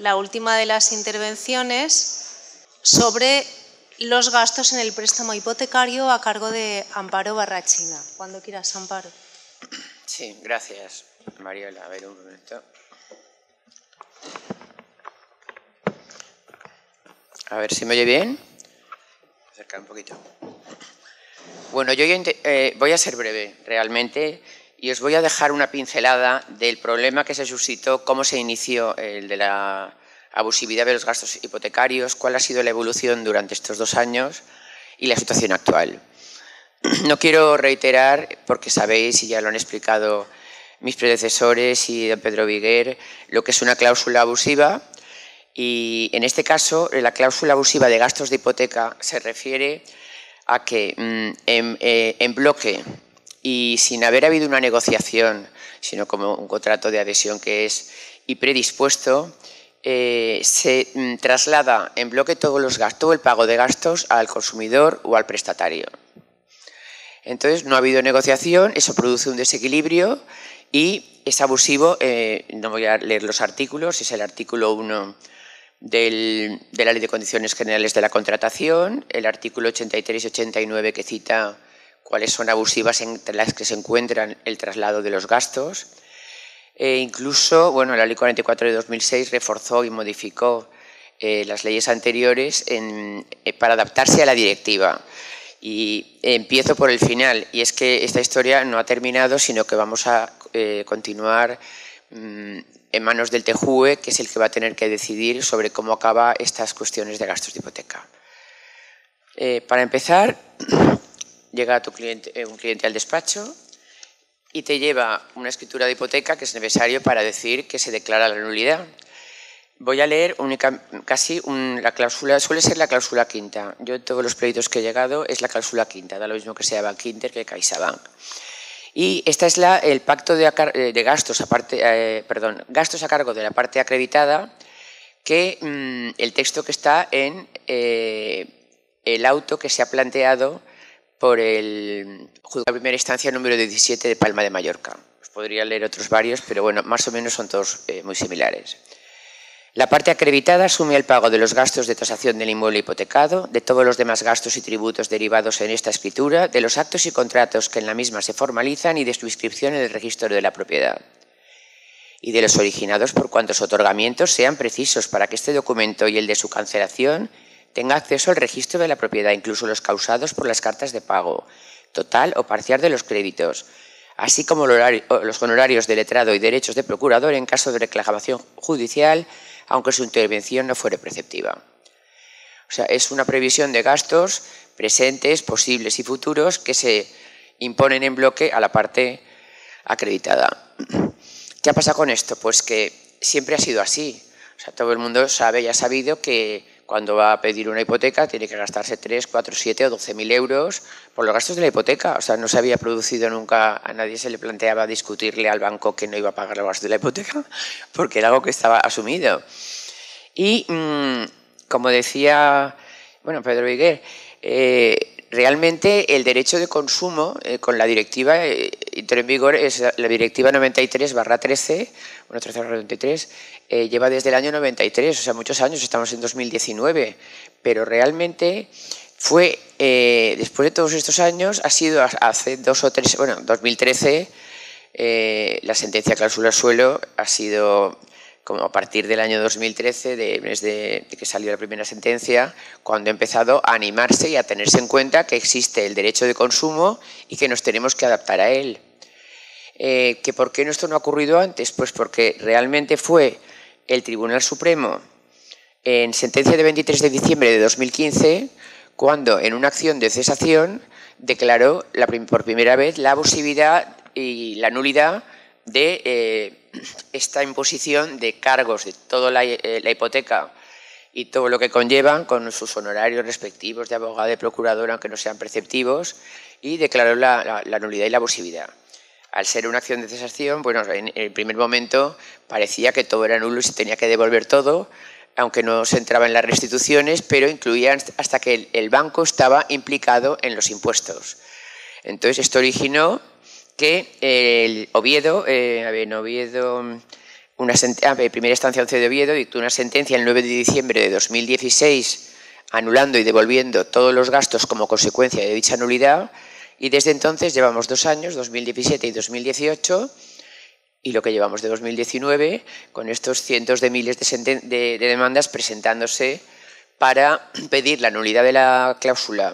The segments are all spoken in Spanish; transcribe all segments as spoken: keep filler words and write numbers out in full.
la última de las intervenciones sobre los gastos en el préstamo hipotecario a cargo de Amparo Barrachina. Cuando quieras, Amparo. Sí, gracias, Mariola. A ver, un momento. A ver si me oye bien. Acercar un poquito. Bueno, yo eh, voy a ser breve, realmente, y os voy a dejar una pincelada del problema que se suscitó, cómo se inició el de la abusividad de los gastos hipotecarios, cuál ha sido la evolución durante estos dos años y la situación actual. No quiero reiterar, porque sabéis y ya lo han explicado mis predecesores y don Pedro Viguer, lo que es una cláusula abusiva. Y en este caso, la cláusula abusiva de gastos de hipoteca se refiere a que en, eh, en bloque y sin haber habido una negociación, sino como un contrato de adhesión que es y predispuesto, eh, se mm, traslada en bloque todos los gastos, todo el pago de gastos al consumidor o al prestatario. Entonces, no ha habido negociación, eso produce un desequilibrio y es abusivo. Eh, no voy a leer los artículos, es el artículo uno del, de la Ley de Condiciones Generales de la Contratación, el artículo ochenta y tres y ochenta y nueve que cita cuáles son abusivas entre las que se encuentran el traslado de los gastos. E incluso, bueno, la Ley cuarenta y cuatro de dos mil seis reforzó y modificó eh, las leyes anteriores en, eh, para adaptarse a la directiva. Y empiezo por el final, y es que esta historia no ha terminado, sino que vamos a eh, continuar mmm, en manos del T J U E, que es el que va a tener que decidir sobre cómo acaba estas cuestiones de gastos de hipoteca. Eh, para empezar, llega tu cliente, eh, un cliente al despacho y te lleva una escritura de hipoteca que es necesario para decir que se declara la nulidad. Voy a leer única, casi un, la cláusula, suele ser la cláusula quinta. Yo en todos los proyectos que he llegado es la cláusula quinta, da lo mismo que sea Bankinter que CaixaBank. Y esta es la, el pacto de, de gastos, aparte, eh, perdón, gastos a cargo de la parte acreditada, que mmm, el texto que está en eh, el auto que se ha planteado por el juzgado de primera instancia número diecisiete de Palma de Mallorca. Os podría leer otros varios, pero bueno, más o menos son todos eh, muy similares. La parte acreditada asume el pago de los gastos de tasación del inmueble hipotecado, de todos los demás gastos y tributos derivados en esta escritura, de los actos y contratos que en la misma se formalizan y de su inscripción en el registro de la propiedad, y de los originados por cuantos otorgamientos sean precisos para que este documento y el de su cancelación tenga acceso al registro de la propiedad, incluso los causados por las cartas de pago, total o parcial de los créditos, así como los honorarios de letrado y derechos de procurador en caso de reclamación judicial, aunque su intervención no fuere preceptiva. O sea, es una previsión de gastos presentes, posibles y futuros que se imponen en bloque a la parte acreditada. ¿Qué ha pasado con esto? Pues que siempre ha sido así. O sea, todo el mundo sabe y ha sabido que cuando va a pedir una hipoteca tiene que gastarse tres, cuatro, siete o doce mil euros por los gastos de la hipoteca. O sea, no se había producido nunca, a nadie se le planteaba discutirle al banco que no iba a pagar los gastos de la hipoteca porque era algo que estaba asumido. Y, mmm, como decía bueno, Pedro Viguer, eh, realmente el derecho de consumo eh, con la directiva eh, entró en vigor, es la directiva noventa y tres barra trece, bueno, trece barra noventa y tres, eh, lleva desde el año noventa y tres, o sea, muchos años, estamos en dos mil diecinueve, pero realmente fue, eh, después de todos estos años, ha sido hace dos o tres, bueno, dos mil trece, eh, la sentencia cláusula suelo ha sido como a partir del año dos mil trece, de, desde que salió la primera sentencia, cuando ha empezado a animarse y a tenerse en cuenta que existe el derecho de consumo y que nos tenemos que adaptar a él. Eh, ¿que ¿Por qué esto no ha ocurrido antes? Pues porque realmente fue el Tribunal Supremo, en sentencia de veintitrés de diciembre de dos mil quince, cuando en una acción de cesación declaró la, por primera vez la abusividad y la nulidad de eh, esta imposición de cargos de toda la, eh, la hipoteca y todo lo que conllevan con sus honorarios respectivos de abogado, de procurador, aunque no sean preceptivos, y declaró la, la, la nulidad y la abusividad. Al ser una acción de cesación, bueno, en el primer momento parecía que todo era nulo y se tenía que devolver todo, aunque no se entraba en las restituciones, pero incluía hasta que el, el banco estaba implicado en los impuestos. Entonces, esto originó que el Oviedo, eh, a ver, en Oviedo una ah, primera instancia once de Oviedo dictó una sentencia el nueve de diciembre de dos mil dieciséis anulando y devolviendo todos los gastos como consecuencia de dicha nulidad, y desde entonces llevamos dos años, dos mil diecisiete y dos mil dieciocho, y lo que llevamos de dos mil diecinueve, con estos cientos de miles de, de, de demandas presentándose para pedir la nulidad de la cláusula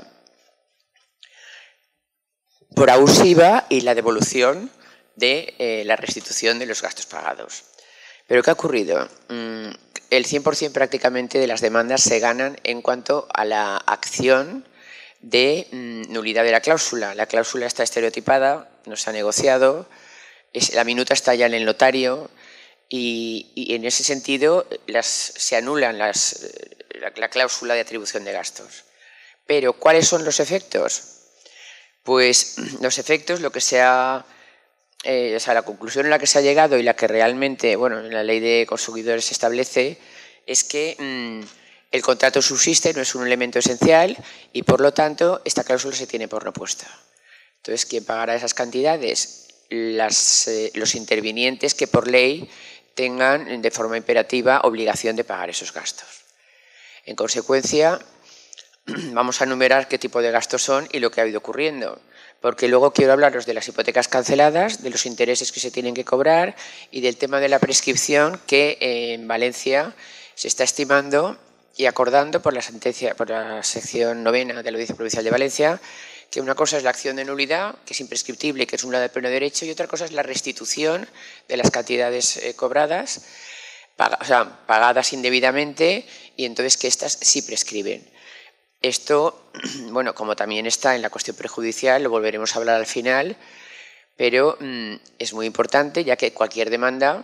por abusiva y la devolución de eh, la restitución de los gastos pagados. ¿Pero qué ha ocurrido? Mm, el cien por cien prácticamente de las demandas se ganan en cuanto a la acción de mm, nulidad de la cláusula. La cláusula está estereotipada, no se ha negociado, es, la minuta está ya en el notario y, y en ese sentido las, se anulan las, la, la cláusula de atribución de gastos. Pero ¿cuáles son los efectos? Pues los efectos, lo que se ha... Eh, o sea, la conclusión en la que se ha llegado y la que realmente, bueno, en la ley de consumidores se establece es que mmm, el contrato subsiste, no es un elemento esencial y por lo tanto esta cláusula se tiene por no puesta. Entonces, ¿quién pagará esas cantidades? Las, eh, los intervinientes que por ley tengan de forma imperativa obligación de pagar esos gastos. En consecuencia, vamos a enumerar qué tipo de gastos son y lo que ha ido ocurriendo, porque luego quiero hablaros de las hipotecas canceladas, de los intereses que se tienen que cobrar y del tema de la prescripción que eh, en Valencia se está estimando y acordando por la sentencia, por la sección novena de la Audiencia Provincial de Valencia, que una cosa es la acción de nulidad, que es imprescriptible y que es nula de pleno derecho, y otra cosa es la restitución de las cantidades eh, cobradas, pag o sea, pagadas indebidamente, y entonces que éstas sí prescriben. Esto, bueno, como también está en la cuestión prejudicial, lo volveremos a hablar al final, pero mmm, es muy importante ya que cualquier demanda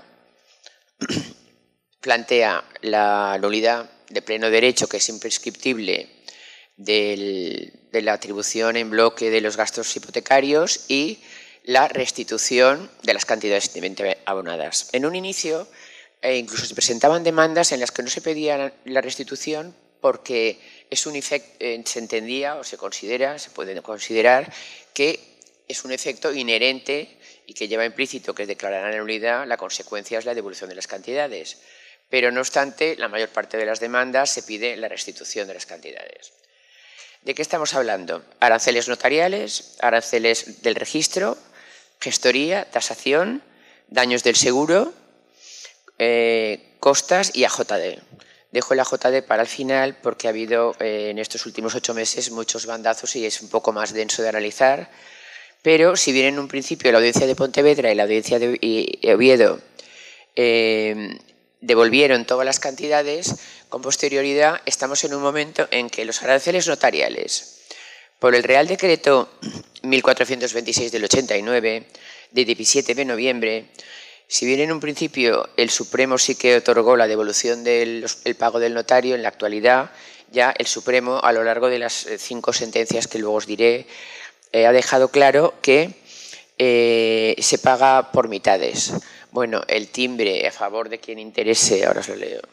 plantea la nulidad de pleno derecho, que es imprescriptible, del, de la atribución en bloque de los gastos hipotecarios y la restitución de las cantidades indebidamente abonadas. En un inicio, eh, incluso se presentaban demandas en las que no se pedía la restitución porque es un efecto, eh, se entendía o se considera, se puede considerar que es un efecto inherente y que lleva implícito que es declarar la nulidad, la consecuencia es la devolución de las cantidades. Pero no obstante, la mayor parte de las demandas se pide la restitución de las cantidades. ¿De qué estamos hablando? Aranceles notariales, aranceles del registro, gestoría, tasación, daños del seguro, eh, costas y A J D. Dejo el A J D para el final porque ha habido eh, en estos últimos ocho meses muchos bandazos y es un poco más denso de analizar. Pero si bien en un principio la audiencia de Pontevedra y la audiencia de Oviedo eh, devolvieron todas las cantidades, con posterioridad estamos en un momento en que los aranceles notariales, por el Real Decreto mil cuatrocientos veintiséis del ochenta y nueve, de diecisiete de noviembre, si bien en un principio el Supremo sí que otorgó la devolución del el pago del notario, en la actualidad ya el Supremo, a lo largo de las cinco sentencias que luego os diré, eh, ha dejado claro que eh, se paga por mitades. Bueno, el timbre a favor de quien interese, ahora os lo leo,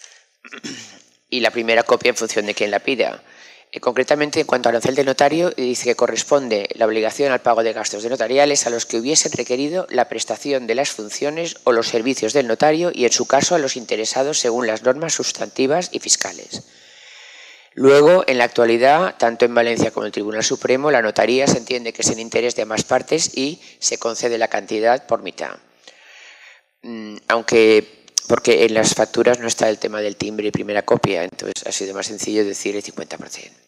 y la primera copia en función de quien la pida. Eh, concretamente, en cuanto al arancel del notario, dice que corresponde la obligación al pago de gastos de notariales a los que hubiesen requerido la prestación de las funciones o los servicios del notario y, en su caso, a los interesados según las normas sustantivas y fiscales. Luego, en la actualidad, tanto en Valencia como en el Tribunal Supremo, la notaría se entiende que es en interés de ambas partes y se concede la cantidad por mitad. Mm, aunque... porque en las facturas no está el tema del timbre y primera copia, entonces ha sido más sencillo decir el cincuenta por cien.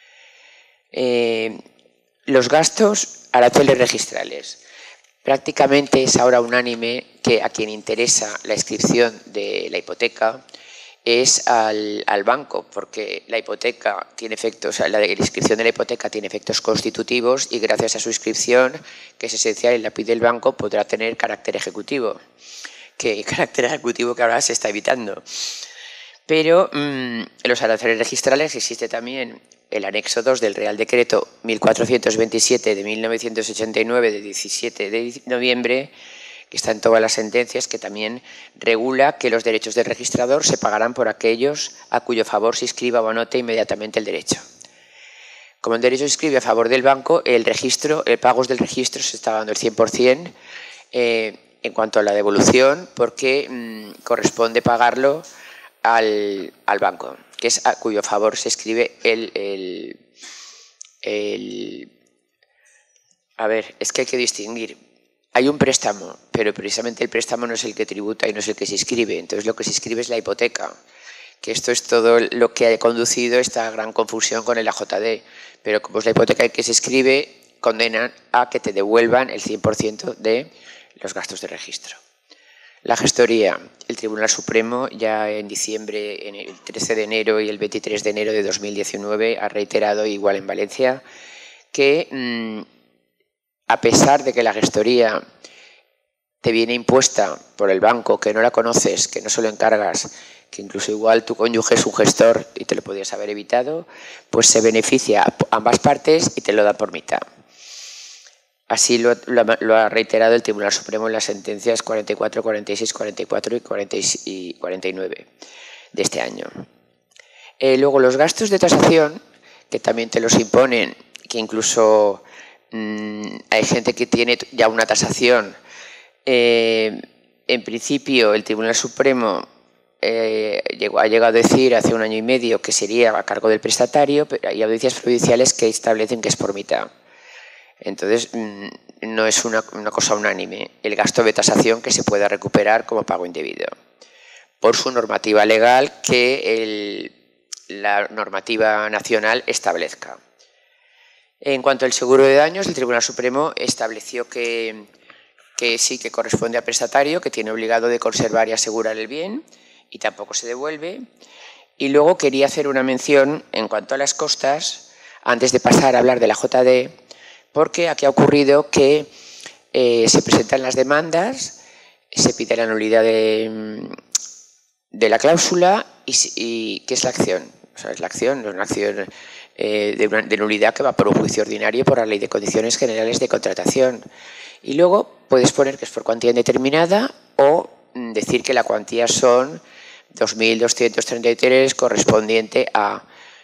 Eh, los gastos, aranceles registrales. Prácticamente es ahora unánime que a quien interesa la inscripción de la hipoteca es al, al banco, porque la hipoteca tiene efectos, o sea, la inscripción de la hipoteca tiene efectos constitutivos y gracias a su inscripción, que es esencial y la pide el banco, podrá tener carácter ejecutivo. Que carácter ejecutivo que ahora se está evitando. Pero mmm, en los aranceles registrales existe también el anexo dos del Real Decreto mil cuatrocientos veintisiete de mil novecientos ochenta y nueve de diecisiete de noviembre, que está en todas las sentencias, que también regula que los derechos del registrador se pagarán por aquellos a cuyo favor se inscriba o anote inmediatamente el derecho. Como el derecho se inscribe a favor del banco, el registro, el pagos del registro se está dando el cien por cien, eh, en cuanto a la devolución, porque mmm, corresponde pagarlo al, al banco, que es a cuyo favor se escribe el, el, el... A ver, es que hay que distinguir. Hay un préstamo, pero precisamente el préstamo no es el que tributa y no es el que se inscribe. Entonces lo que se inscribe es la hipoteca, que esto es todo lo que ha conducido esta gran confusión con el A J D. Pero como es la hipoteca que se inscribe, condenan a que te devuelvan el cien por ciento de los gastos de registro. La gestoría, el Tribunal Supremo ya en diciembre, en el trece de enero y el veintitrés de enero de dos mil diecinueve, ha reiterado, igual en Valencia, que mmm, a pesar de que la gestoría te viene impuesta por el banco, que no la conoces, que no se lo encargas, que incluso igual tu cónyuge es un gestor y te lo podías haber evitado, pues se beneficia a ambas partes y te lo da por mitad. Así lo, lo, lo ha reiterado el Tribunal Supremo en las sentencias cuarenta y cuatro, cuarenta y seis, cuarenta y cuatro y cuarenta y nueve de este año. Eh, luego los gastos de tasación, que también te los imponen, que incluso mmm, hay gente que tiene ya una tasación. Eh, en principio el Tribunal Supremo eh, llegó, ha llegado a decir hace un año y medio que sería a cargo del prestatario, pero hay audiencias provinciales que establecen que es por mitad. Entonces, no es una, una cosa unánime el gasto de tasación que se pueda recuperar como pago indebido, por su normativa legal que el, la normativa nacional establezca. En cuanto al seguro de daños, el Tribunal Supremo estableció que, que sí que corresponde al prestatario, que tiene obligado de conservar y asegurar el bien y tampoco se devuelve. Y luego quería hacer una mención en cuanto a las costas, antes de pasar a hablar de la J D, porque aquí ha ocurrido que eh, se presentan las demandas, se pide la nulidad de, de la cláusula y, y ¿qué es la acción? O sea, es la acción, no es una acción eh, de, una, de nulidad que va por un juicio ordinario por la Ley de Condiciones Generales de Contratación. Y luego puedes poner que es por cuantía indeterminada o decir que la cuantía son dos mil doscientos treinta y tres correspondiente a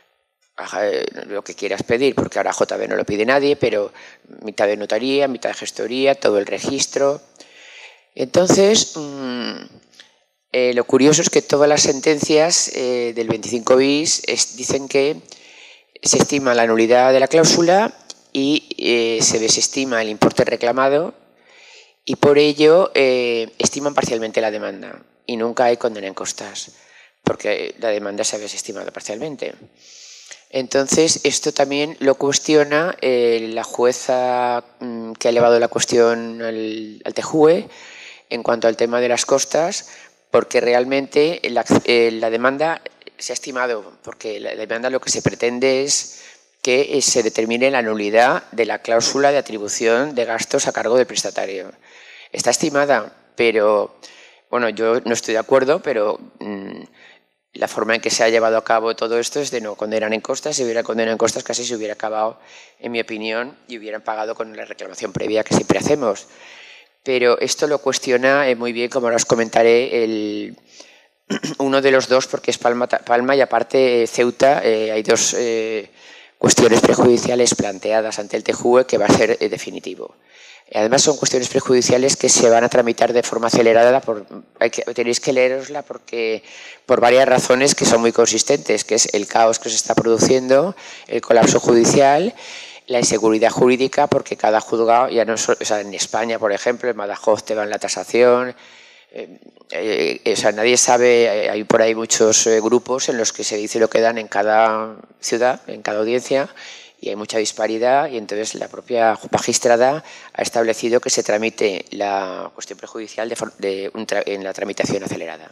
lo que quieras pedir, porque ahora J B no lo pide nadie, pero mitad de notaría, mitad de gestoría, todo el registro. Entonces, mmm, eh, lo curioso es que todas las sentencias eh, del veinticinco bis es, dicen que se estima la nulidad de la cláusula y eh, se desestima el importe reclamado y por ello eh, estiman parcialmente la demanda y nunca hay condena en costas, porque la demanda se ha desestimado parcialmente. Entonces, esto también lo cuestiona eh, la jueza mmm, que ha elevado la cuestión al, al T J U E en cuanto al tema de las costas, porque realmente la, eh, la demanda se ha estimado, porque la demanda lo que se pretende es que eh, se determine la nulidad de la cláusula de atribución de gastos a cargo del prestatario. Está estimada, pero, bueno, yo no estoy de acuerdo, pero mmm, la forma en que se ha llevado a cabo todo esto es de no condenar en costas. Si hubiera condenado en costas, casi se hubiera acabado, en mi opinión, y hubieran pagado con la reclamación previa que siempre hacemos. Pero esto lo cuestiona eh, muy bien, como ahora os comentaré, el, uno de los dos, porque es Palma, Palma y aparte eh, Ceuta. Eh, hay dos eh, cuestiones prejudiciales planteadas ante el T J U E que va a ser eh, definitivo. Además, son cuestiones prejudiciales que se van a tramitar de forma acelerada. Por, hay que, tenéis que leerosla porque, por varias razones que son muy consistentes, que es el caos que se está produciendo, el colapso judicial, la inseguridad jurídica, porque cada juzgado, ya no solo, o sea, en España, por ejemplo, en Badajoz te van la tasación, eh, eh, o sea, nadie sabe, hay por ahí muchos eh, grupos en los que se dice lo que dan en cada ciudad, en cada audiencia, y hay mucha disparidad, y entonces la propia magistrada ha establecido que se tramite la cuestión prejudicial de, de un tra, en la tramitación acelerada.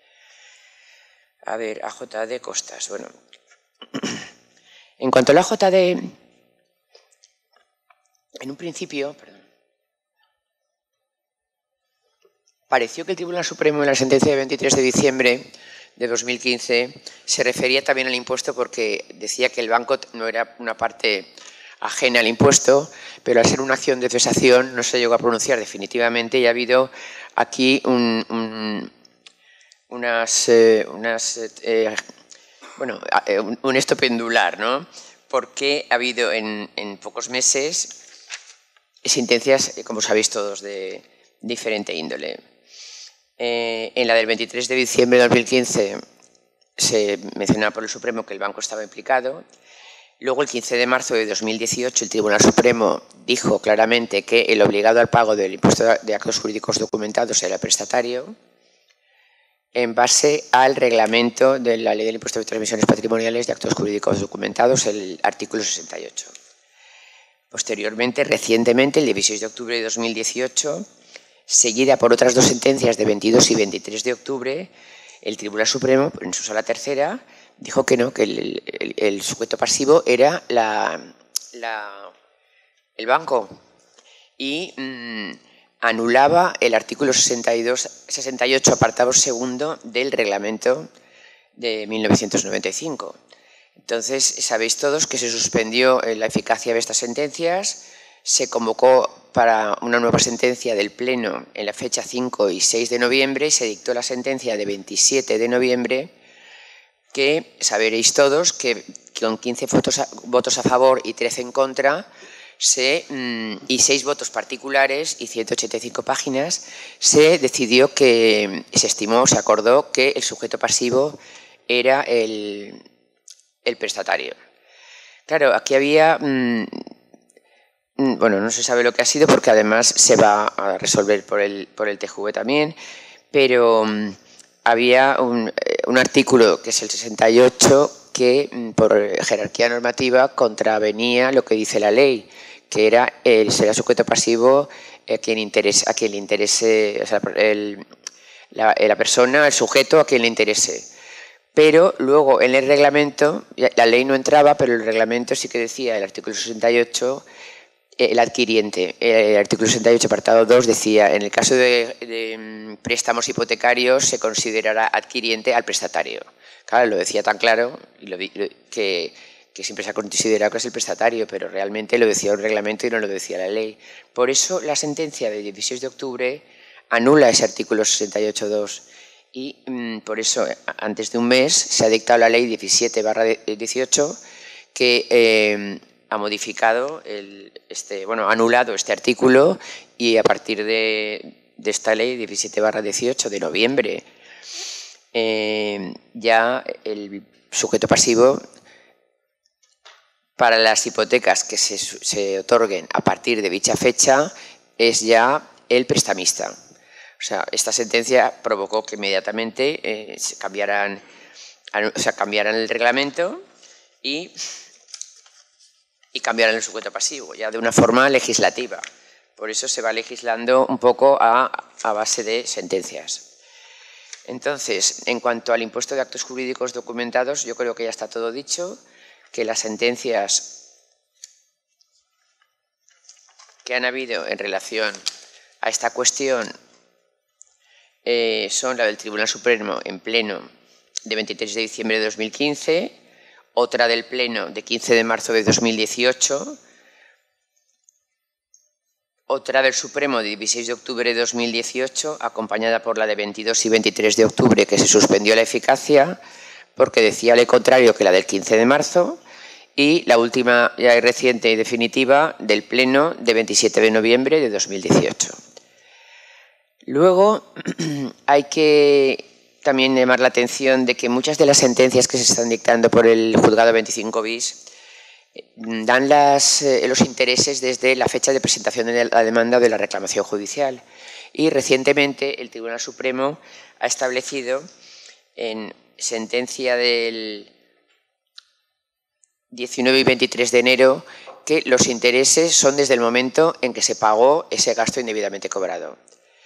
A ver, A J D costas. Bueno, en cuanto a la A J D, en un principio, perdón, pareció que el Tribunal Supremo en la sentencia de veintitrés de diciembre de dos mil quince se refería también al impuesto porque decía que el banco no era una parte ajena al impuesto, pero al ser una acción de cesación no se llegó a pronunciar definitivamente y ha habido aquí un, un, unas, eh, unas eh, bueno, un, un esto pendular, ¿no? Porque ha habido en, en pocos meses sentencias, como sabéis todos, de, diferente índole. Eh, en la del veintitrés de diciembre de dos mil quince se mencionaba por el Supremo que el banco estaba implicado. Luego, el quince de marzo de dos mil dieciocho, el Tribunal Supremo dijo claramente que el obligado al pago del impuesto de actos jurídicos documentados era el prestatario, en base al reglamento de la Ley del Impuesto de Transmisiones Patrimoniales de Actos Jurídicos Documentados, el artículo sesenta y ocho. Posteriormente, recientemente, el dieciséis de octubre de dos mil dieciocho, seguida por otras dos sentencias de veintidós y veintitrés de octubre, el Tribunal Supremo, en su sala tercera, dijo que no, que el, el, el sujeto pasivo era la, la, el banco y mmm, anulaba el artículo sesenta y dos, sesenta y ocho, apartado segundo del reglamento de mil novecientos noventa y cinco. Entonces, sabéis todos que se suspendió la eficacia de estas sentencias, se convocó para una nueva sentencia del Pleno en la fecha cinco y seis de noviembre y se dictó la sentencia de veintisiete de noviembre, que sabréis todos que con quince votos a, votos a favor y trece en contra se, y seis votos particulares y ciento ochenta y cinco páginas, se decidió que, se estimó, se acordó que el sujeto pasivo era el, el prestatario. Claro, aquí había, mmm, bueno, no se sabe lo que ha sido porque además se va a resolver por el, por el T J V también, pero mmm, había un, un artículo, que es el sesenta y ocho, que por jerarquía normativa contravenía lo que dice la ley, que era el será sujeto pasivo a quien, interese, a quien le interese, o sea, el, la, la persona, el sujeto a quien le interese. Pero luego en el reglamento, la ley no entraba, pero el reglamento sí que decía, el artículo sesenta y ocho, el adquiriente. El artículo sesenta y ocho, apartado dos, decía, en el caso de, de préstamos hipotecarios se considerará adquiriente al prestatario. Claro, lo decía tan claro y lo, que, que siempre se ha considerado que es el prestatario, pero realmente lo decía un reglamento y no lo decía la ley. Por eso la sentencia del dieciséis de octubre anula ese artículo sesenta y ocho punto dos y mmm, por eso antes de un mes se ha dictado la ley diecisiete barra dieciocho que eh, ha modificado, el, este, bueno, ha anulado este artículo y a partir de, de esta ley diecisiete barra dieciocho de noviembre eh, ya el sujeto pasivo para las hipotecas que se, se otorguen a partir de dicha fecha es ya el prestamista. O sea, esta sentencia provocó que inmediatamente eh, se cambiaran, o sea, cambiaran el reglamento y, y cambiaran el sujeto pasivo, ya de una forma legislativa. Por eso se va legislando un poco a, a base de sentencias. Entonces, en cuanto al impuesto de actos jurídicos documentados, yo creo que ya está todo dicho, que las sentencias que han habido en relación a esta cuestión eh, son la del Tribunal Supremo en pleno de veintitrés de diciembre de dos mil quince, otra del pleno de quince de marzo de dos mil dieciocho, otra del Supremo de dieciséis de octubre de dos mil dieciocho, acompañada por la de veintidós y veintitrés de octubre, que se suspendió la eficacia porque decía lo contrario que la del quince de marzo, y la última ya reciente y definitiva del Pleno de veintisiete de noviembre de dos mil dieciocho. Luego hay que también llamar la atención de que muchas de las sentencias que se están dictando por el Juzgado veinticinco bis dan las, eh, los intereses desde la fecha de presentación de la demanda o de la reclamación judicial. Y recientemente el Tribunal Supremo ha establecido en sentencia del diecinueve y veintitrés de enero que los intereses son desde el momento en que se pagó ese gasto indebidamente cobrado.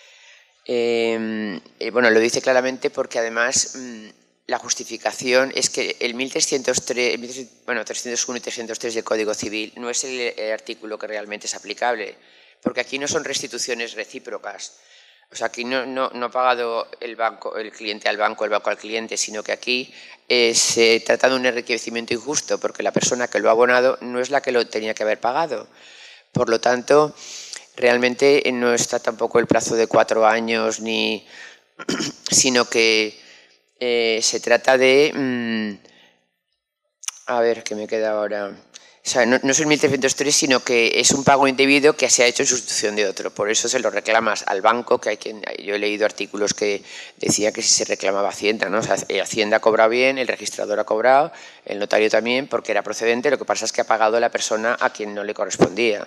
Eh, eh, bueno, lo dice claramente porque además mmm, la justificación es que el mil trescientos tres, bueno, trescientos uno y trescientos tres del Código Civil no es el, el artículo que realmente es aplicable, porque aquí no son restituciones recíprocas. O sea, aquí no, no, no ha pagado el banco, el cliente al banco, el banco al cliente, sino que aquí eh, se trata de un enriquecimiento injusto, porque la persona que lo ha abonado no es la que lo tenía que haber pagado. Por lo tanto, realmente no está tampoco el plazo de cuatro años, ni, sino que eh, se trata de... Mmm, a ver, ¿qué me queda ahora? O sea, no, no es el mil trescientos tres, sino que es un pago indebido que se ha hecho en sustitución de otro. Por eso se lo reclamas al banco, que hay quien, yo he leído artículos que decía que si se reclamaba a Hacienda, ¿no? O sea, Hacienda ha cobrado bien, el registrador ha cobrado, el notario también, porque era procedente. Lo que pasa es que ha pagado la persona a quien no le correspondía.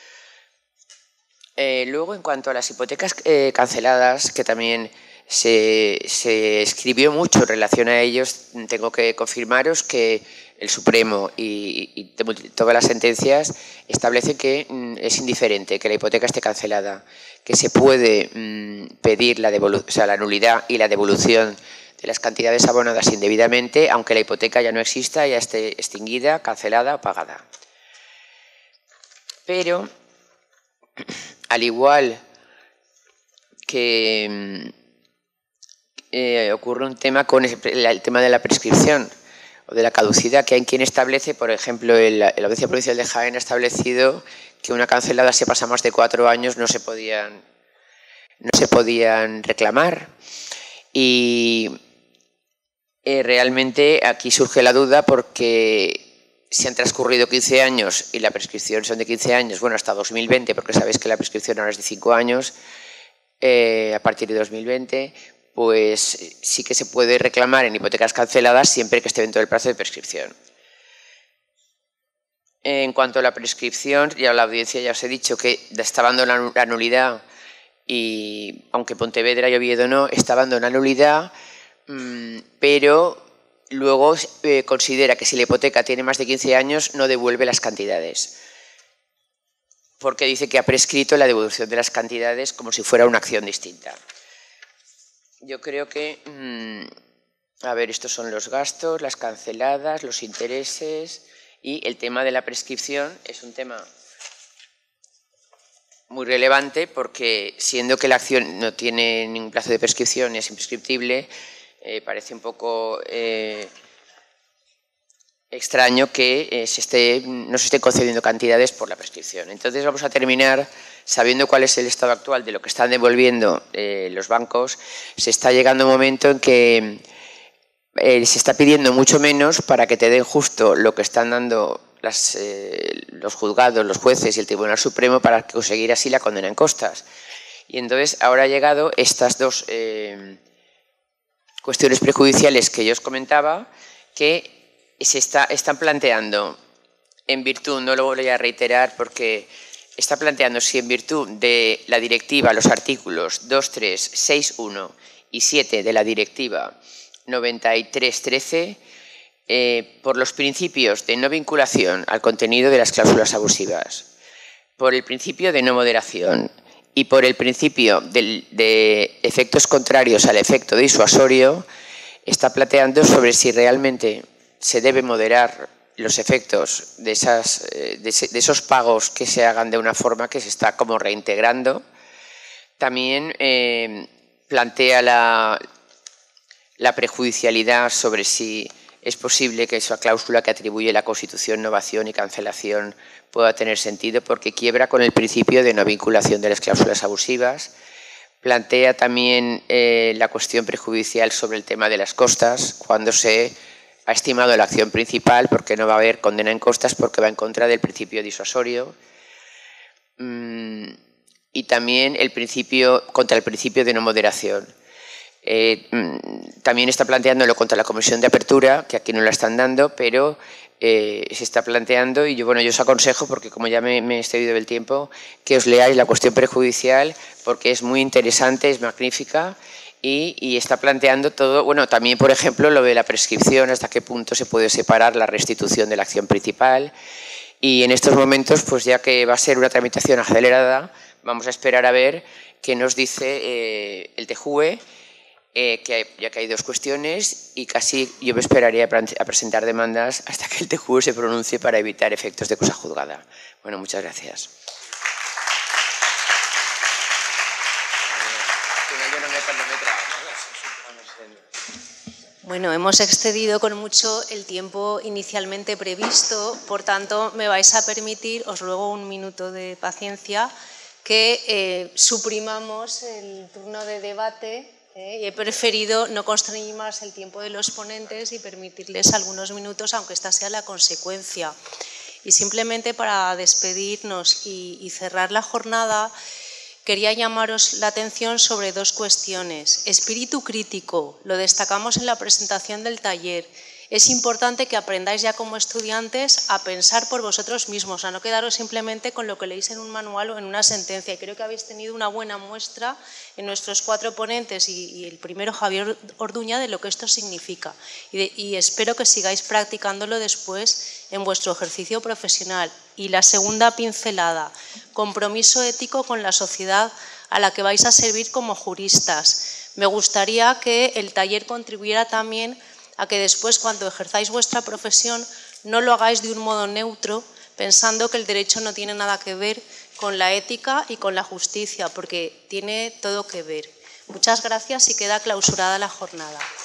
Eh, luego, en cuanto a las hipotecas eh, canceladas, que también se, se escribió mucho en relación a ellos, tengo que confirmaros que el Supremo y, y todas las sentencias establecen que mm, es indiferente que la hipoteca esté cancelada, que se puede mm, pedir la, o sea, la nulidad y la devolución de las cantidades abonadas indebidamente, aunque la hipoteca ya no exista, ya esté extinguida, cancelada o pagada. Pero, al igual que eh, ocurre un tema con el, el tema de la prescripción o de la caducidad, que hay quien establece, por ejemplo, el, la Audiencia Provincial de Jaén ha establecido que una cancelada, si pasa más de cuatro años, no se podían, no se podían reclamar. Y eh, realmente aquí surge la duda porque si han transcurrido quince años y la prescripción son de quince años, bueno, hasta dos mil veinte, porque sabéis que la prescripción ahora es de cinco años, eh, a partir de dos mil veinte, pues sí que se puede reclamar en hipotecas canceladas siempre que esté dentro del plazo de prescripción. En cuanto a la prescripción, ya la audiencia ya os he dicho que está abandonando la nulidad y, aunque Pontevedra y Oviedo no, está abandonando la nulidad, mmm, pero luego eh, considera que si la hipoteca tiene más de quince años no devuelve las cantidades, porque dice que ha prescrito la devolución de las cantidades como si fuera una acción distinta. Yo creo que, mmm, a ver, estos son los gastos, las canceladas, los intereses y el tema de la prescripción es un tema muy relevante porque, siendo que la acción no tiene ningún plazo de prescripción y es imprescriptible, eh, parece un poco eh, extraño que eh, se esté, no se estén concediendo cantidades por la prescripción. Entonces vamos a terminar sabiendo cuál es el estado actual de lo que están devolviendo eh, los bancos. Se está llegando un momento en que eh, se está pidiendo mucho menos para que te den justo lo que están dando las, eh, los juzgados, los jueces y el Tribunal Supremo para conseguir así la condena en costas. Y entonces ahora ha llegado estas dos eh, cuestiones prejudiciales que yo os comentaba, que se está, están planteando en virtud, no lo voy a reiterar porque está planteando si en virtud de la directiva, los artículos dos, tres, seis, uno y siete de la directiva noventa y tres, trece, eh, por los principios de no vinculación al contenido de las cláusulas abusivas, por el principio de no moderación y por el principio de, de efectos contrarios al efecto disuasorio, está planteando sobre si realmente se debe moderar los efectos de, esas, de esos pagos que se hagan de una forma que se está como reintegrando. También eh, plantea la, la prejudicialidad sobre si es posible que esa cláusula que atribuye la Constitución, novación y cancelación pueda tener sentido porque quiebra con el principio de no vinculación de las cláusulas abusivas. Plantea también eh, la cuestión prejudicial sobre el tema de las costas, cuando se ha estimado la acción principal porque no va a haber condena en costas porque va en contra del principio disuasorio. Mm, y también el principio, contra el principio de no moderación. Eh, también está planteándolo contra la comisión de apertura, que aquí no la están dando, pero eh, se está planteando, y yo, bueno, yo os aconsejo, porque como ya me, me he excedido del tiempo, que os leáis la cuestión prejudicial, porque es muy interesante, es magnífica, y, y está planteando todo, bueno, también, por ejemplo, lo de la prescripción, hasta qué punto se puede separar la restitución de la acción principal, y en estos momentos, pues ya que va a ser una tramitación acelerada, vamos a esperar a ver qué nos dice eh, el T J U E, Eh, que hay, ya que hay dos cuestiones y casi yo me esperaría a presentar demandas hasta que el T J U E se pronuncie para evitar efectos de cosa juzgada. Bueno, muchas gracias. Bueno, hemos excedido con mucho el tiempo inicialmente previsto, por tanto, me vais a permitir, os ruego un minuto de paciencia, que eh, suprimamos el turno de debate. Eh, y he preferido no constreñir más el tiempo de los ponentes y permitirles algunos minutos, aunque esta sea la consecuencia. Y simplemente para despedirnos y, y cerrar la jornada, quería llamaros la atención sobre dos cuestiones. Espíritu crítico, lo destacamos en la presentación del taller. Es importante que aprendáis ya como estudiantes a pensar por vosotros mismos, a no quedaros simplemente con lo que leéis en un manual o en una sentencia. Y creo que habéis tenido una buena muestra en nuestros cuatro ponentes y, y el primero, Javier Orduña, de lo que esto significa. Y, de, y espero que sigáis practicándolo después en vuestro ejercicio profesional. Y la segunda pincelada, compromiso ético con la sociedad a la que vais a servir como juristas. Me gustaría que el taller contribuyera también a que después, cuando ejerzáis vuestra profesión, no lo hagáis de un modo neutro, pensando que el derecho no tiene nada que ver con la ética y con la justicia, porque tiene todo que ver. Muchas gracias y queda clausurada la jornada.